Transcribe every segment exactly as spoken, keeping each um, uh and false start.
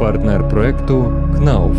партнер проекту КНАУФ.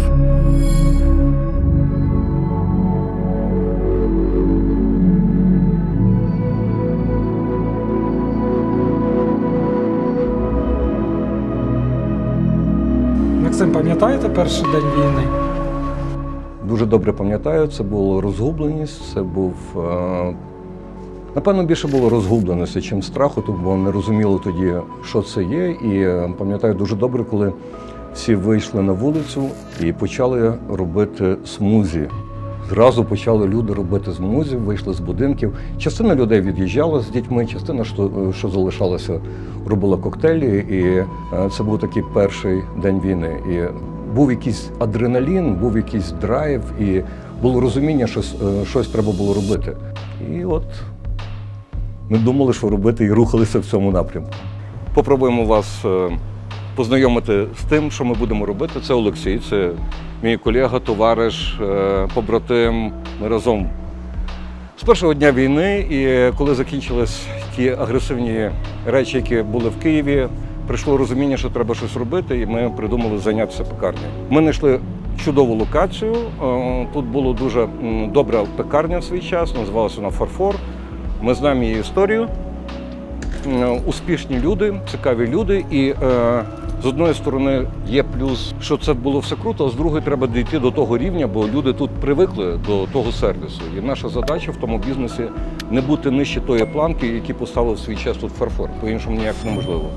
Максим, пам'ятаєте перший день війни? Дуже добре пам'ятаю, це була розгубленість, це був, напевно, більше було розгубленості, чим страху, бо не розуміло тоді, що це є. І пам'ятаю дуже добре, коли всі вийшли на вулицю і почали робити смузі. Зразу почали люди робити смузі, вийшли з будинків. Частина людей від'їжджала з дітьми, частина, що, що залишалася, робила коктейлі. І це був такий перший день війни. І був якийсь адреналін, був якийсь драйв, і було розуміння, що щось треба було робити. І от ми думали, що робити, і рухалися в цьому напрямку. Попробуємо вас познайомити з тим, що ми будемо робити. Це Олексій, це мій колега, товариш, побратим. Ми разом з першого дня війни, і коли закінчились ті агресивні речі, які були в Києві, прийшло розуміння, що треба щось робити, і ми придумали зайнятися пекарнею. Ми знайшли чудову локацію. Тут була дуже добра пекарня в свій час, називалася вона «Фарфор». Ми знаємо її історію. Успішні люди, цікаві люди. І е, з одної сторони є плюс, що це було все круто, а з другої треба дійти до того рівня, бо люди тут привикли до того сервісу. І наша задача в тому бізнесі не бути нижче тої планки, які поставив в свій час тут «Фарфор». По-іншому ніяк неможливо.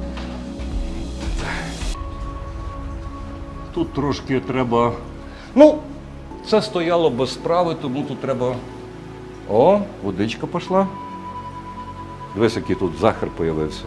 Тут трошки треба… Ну, це стояло без справи, тому тут треба… О, водичка пішла. Дивись, який тут захар з'явився.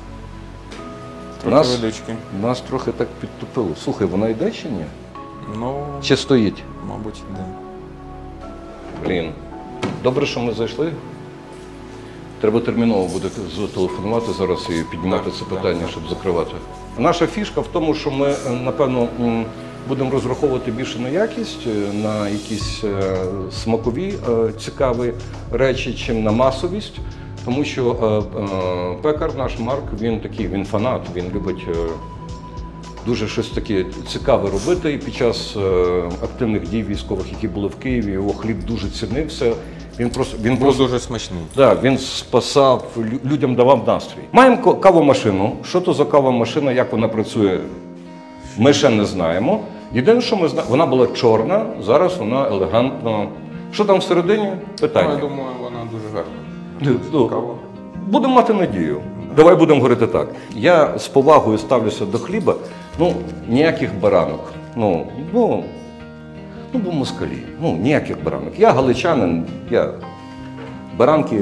Нас, нас трохи так підтопило. Слухай, вона йде чи ні? Ну, чи стоїть? Мабуть, йде. Блін. Добре, що ми зайшли. Треба терміново буде зателефонувати зараз і піднімати так, це питання, так, щоб закривати. Наша фішка в тому, що ми, напевно, будемо розраховувати більше на якість, на якісь смакові цікаві речі, чим на масовість. Тому що е, е, пекар наш Марк, він такий, він фанат, він любить е, дуже щось таке цікаве робити. І під час е, активних дій військових, які були в Києві, його хліб дуже цінився. Він просто він був просто, дуже смачний. Да, він спасав, людям давав настрій. Маємо кавомашину. Що то за кавомашина, як вона працює, ми ще не знаємо. Єдине, що ми знаємо, вона була чорна, зараз вона елегантно. Що там всередині? Питання. Ну, я думаю, вона дуже гарна. Ну, будемо мати надію. Давай будемо говорити так. Я з повагою ставлюся до хліба, ну, ніяких баранок. Ну, ну, ну бо москалі. Ну, ніяких баранок. Я галичанин, я баранки.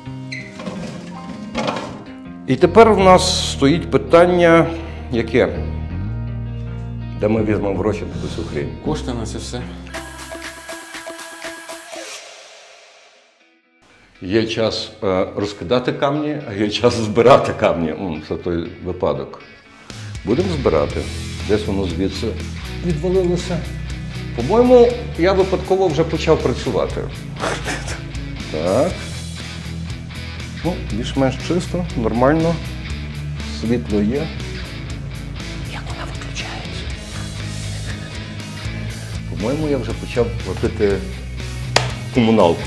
І тепер в нас стоїть питання, яке? Де ми візьмемо гроші на цю хрінь? Кошти на це все. Є час е, розкидати камні, а є час збирати камні. Це той випадок. Будемо збирати. Десь воно звідси відвалилося. По-моєму, я випадково вже почав працювати. Так. Ну, більш-менш чисто, нормально. Світло є. Як вона виключається? По-моєму, я вже почав платити комуналку.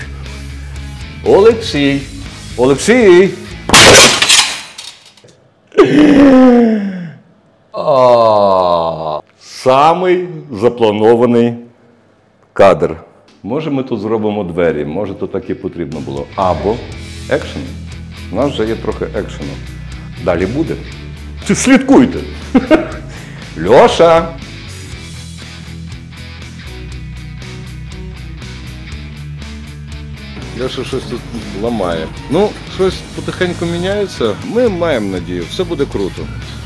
Олексій! Олексій! А, самий запланований кадр. Може, ми тут зробимо двері, може, то так і потрібно було. Або екшен. У нас вже є трохи екшену. Далі буде. Слідкуйте! Льоша! Леша щось тут ламає. Ну, щось потихеньку міняється. Ми маємо надію, все буде круто.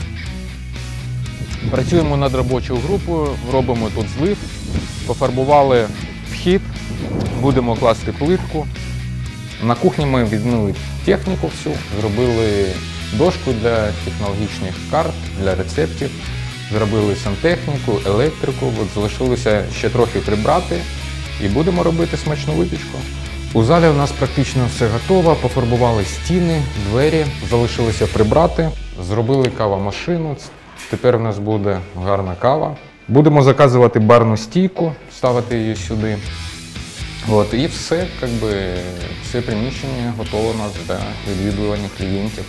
Працюємо над робочою групою, робимо тут злив, пофарбували вхід, будемо класти плитку. На кухні ми відмили техніку всю, зробили дошку для технологічних карт, для рецептів, зробили сантехніку, електрику, от залишилося ще трохи прибрати і будемо робити смачну випічку. У залі у нас практично все готово, пофарбували стіни, двері, залишилося прибрати, зробили кавомашину. Тепер в нас буде гарна кава. Будемо заказувати барну стійку, ставити її сюди. От, і все, якби, все приміщення готове у нас для відвідування клієнтів.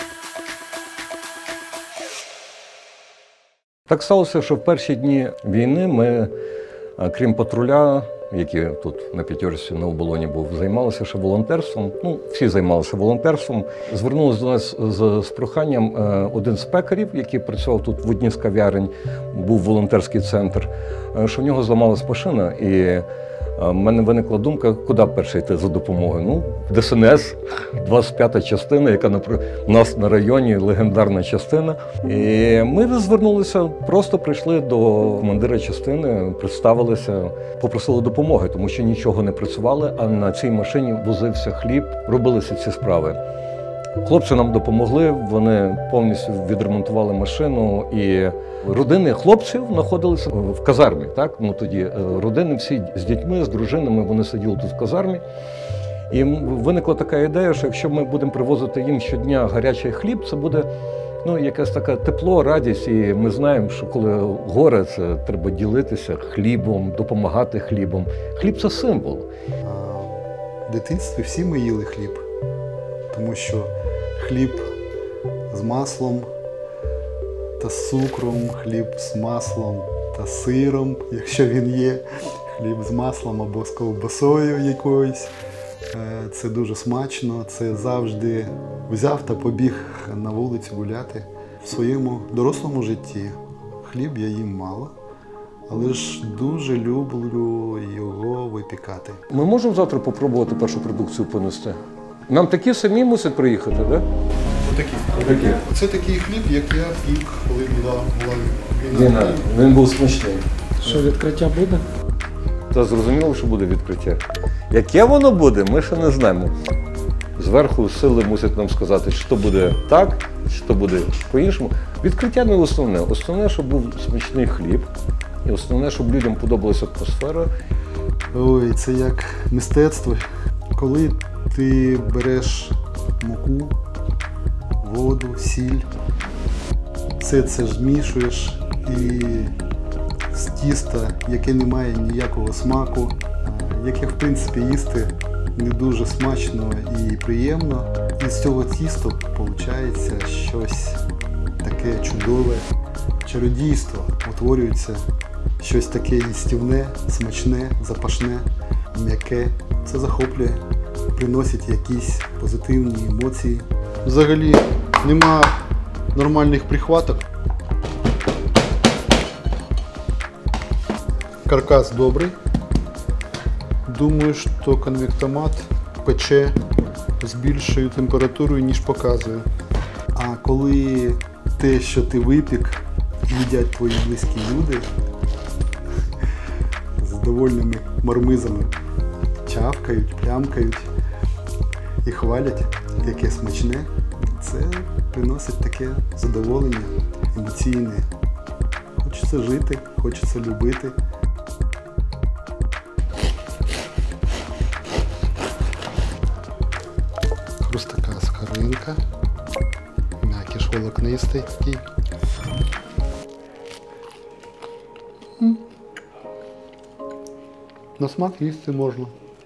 Так сталося, що в перші дні війни ми, крім патруля, який тут на п'ятерці на оболоні був, займалися ще волонтерством. Ну, всі займалися волонтерством. Звернулися до нас з, з проханням один з пекарів, який працював тут в одній з кав'ярень, був волонтерський центр, що в нього зламалась машина. І в мене виникла думка, куди перше йти за допомогою. Ну, Д С Н С, двадцять п'ята частина, яка у нас на районі, легендарна частина. І ми звернулися, просто прийшли до командира частини, представилися, попросили допомоги, тому що нічого не працювали, а на цій машині возився хліб, робилися ці справи. Хлопці нам допомогли, вони повністю відремонтували машину, і родини хлопців знаходилися в казармі. Так? Ну, тоді родини всі з дітьми, з дружинами, вони сиділи тут в казармі. І виникла така ідея, що якщо ми будемо привозити їм щодня гарячий хліб, це буде ну, якесь таке тепло, радість. І ми знаємо, що коли горе, це треба ділитися хлібом, допомагати хлібом. Хліб – це символ. В дитинстві всі ми їли хліб. Тому що хліб з маслом та з цукром, хліб з маслом та сиром, якщо він є, хліб з маслом або з ковбасою якоюсь. Це дуже смачно, це завжди взяв та побіг на вулицю гуляти. В своєму дорослому житті хліб я їм мало, але ж дуже люблю його випікати. Ми можемо завтра попробувати першу продукцію понести? Нам такі самі мусять приїхати, так? Да? Отакі. Це такий хліб, як я пік, коли була, була війна. Війна. Він був смачний. Що, відкриття буде? Та зрозуміло, що буде відкриття. Яке воно буде, ми ще не знаємо. Зверху сили мусять нам сказати, що буде так, що буде по-іншому. Відкриття не основне. Основне, щоб був смачний хліб. І основне, щоб людям подобалася атмосфера. Ой, це як мистецтво. Коли ти береш муку, воду, сіль, все це змішуєш і з тіста, яке не має ніякого смаку, яке в принципі їсти не дуже смачно і приємно. І з цього тіста виходить щось таке чудове, чародійство, утворюється щось таке їстівне, смачне, запашне, м'яке. Це захоплює, приносить якісь позитивні емоції. Взагалі нема нормальних прихваток. Каркас добрий. Думаю, що конвектомат пече з більшою температурою, ніж показує. А коли те, що ти випік, їдять твої близькі люди з довольними мармизами, чавкають, плямкають і хвалять, яке смачне, це приносить таке задоволення емоційне. Хочеться жити, хочеться любити. Хрустака скоринка, м'якіш волокнистий такий. На смак їсти можна.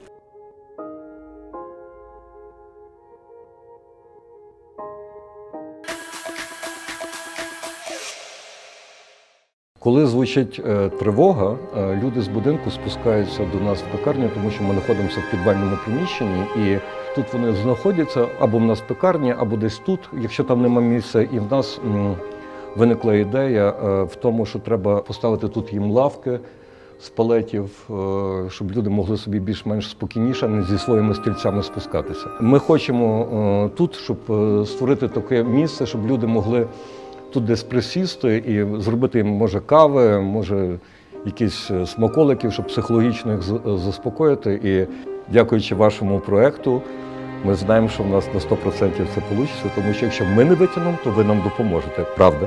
Коли звучить е, тривога, е, люди з будинку спускаються до нас в пекарню, тому що ми знаходимося в підвальному приміщенні, і тут вони знаходяться або в нас в пекарні, або десь тут, якщо там нема місця. І в нас м, виникла ідея е, в тому, що треба поставити тут їм лавки з палетів, е, щоб люди могли собі більш-менш спокійніше, не зі своїми стільцями спускатися. Ми хочемо е, тут, щоб е, створити таке місце, щоб люди могли тут десь присісти і зробити їм, може, кави, може, якісь смаколиків, щоб психологічно їх заспокоїти. І дякуючи вашому проєкту, ми знаємо, що в нас на сто відсотків це вийде, тому що якщо ми не витягнемо, то ви нам допоможете. Правда?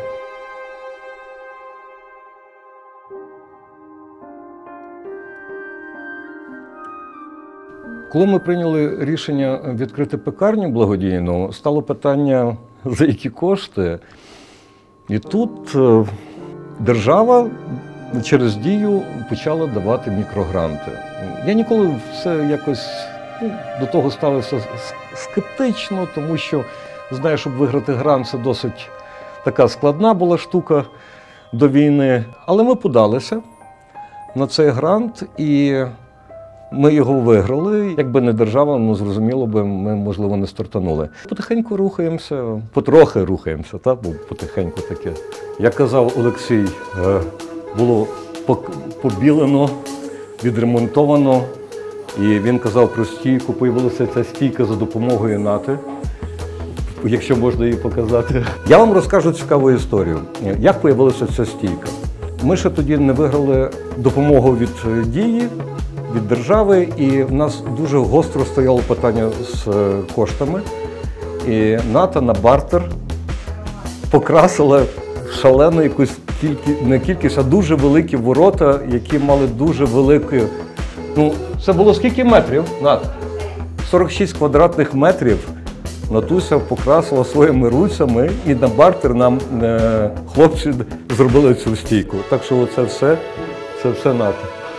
Коли ми прийняли рішення відкрити пекарню благодійну, стало питання, за які кошти. І тут е, держава через Дію почала давати мікрогранти. Я ніколи все якось ну, до того ставився скептично, тому що, знаю, щоб виграти грант, це досить така складна була штука до війни. Але ми подалися на цей грант, і ми його виграли. Якби не держава, ну, зрозуміло би, ми, можливо, не стартанули. Потихеньку рухаємося, потрохи рухаємося, так? Бо потихеньку таке. Як казав Олексій, було побілено, відремонтовано. І він казав про стійку, появилася ця стійка за допомогою НАТО, якщо можна її показати. Я вам розкажу цікаву історію, як появилася ця стійка. Ми ще тоді не виграли допомогу від Дії, від держави, і в нас дуже гостро стояло питання з коштами. І НАТО на бартер покрасила шалену якусь кількість, не кількість, а дуже великі ворота, які мали дуже великі. Ну, це було скільки метрів, Нат? сорок шість квадратних метрів. Натуся покрасила своїми руцями, і на бартер нам е, хлопці зробили цю стійку. Так що це все, це все НАТО.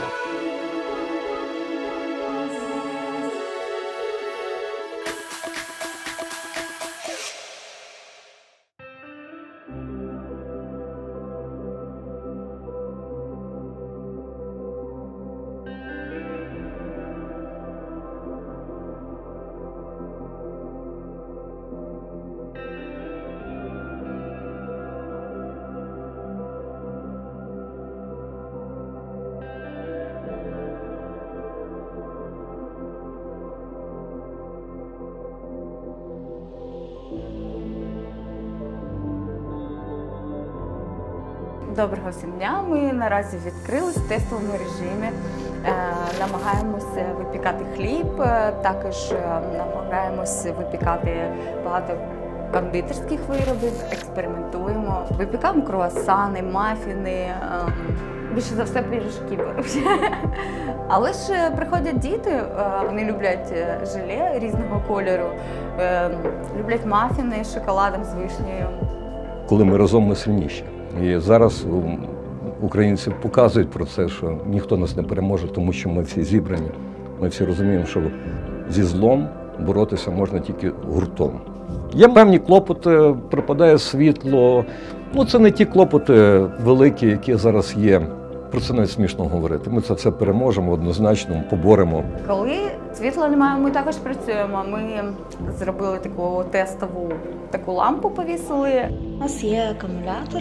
Доброго всім дня! Ми наразі відкрились в тестовому режимі. Е, намагаємося випікати хліб, е, також е, намагаємося випікати багато кондитерських виробів, експериментуємо. Випікаємо круасани, мафіни, е, більше за все пиріжки беруть. Але ж приходять діти, е, вони люблять желе різного кольору, е, люблять мафіни з шоколадом, з вишнею. Коли ми разом, ми сильніші. І зараз українці показують про це, що ніхто нас не переможе, тому що ми всі зібрані. Ми всі розуміємо, що зі злом боротися можна тільки гуртом. Є певні клопоти, припадає світло. Ну, це не ті клопоти великі, які зараз є. Про це навіть смішно говорити. Ми це все переможемо, однозначно, поборемо. Коли світла немає, ми також працюємо. Ми зробили таку тестову таку лампу, повісили. У нас є акумулятор,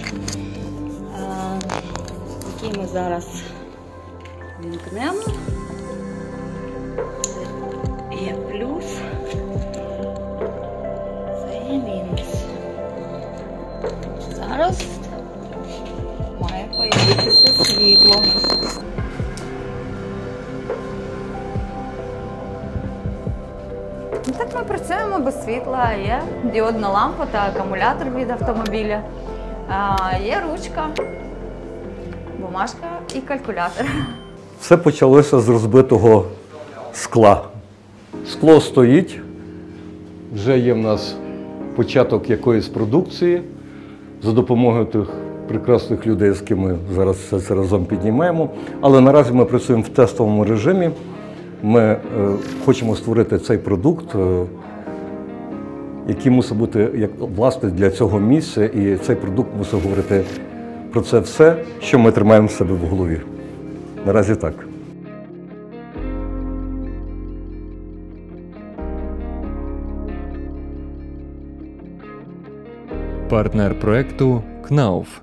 який ми зараз вімкнемо. Це є плюс, це є мінус. Зараз має появитися світло. Так ми працюємо без світла. Є діодна лампа та акумулятор від автомобіля. Є ручка, бумажка і калькулятор. Все почалося з розбитого скла. Скло стоїть, вже є в нас початок якоїсь продукції за допомогою тих прекрасних людей, з ким ми зараз все це разом піднімаємо. Але наразі ми працюємо в тестовому режимі. Ми е, хочемо створити цей продукт, е, який мусить бути як, власне для цього місця, і цей продукт мусить говорити про це все, що ми тримаємо в себе в голові. Наразі так. Партнер проекту КНАУФ.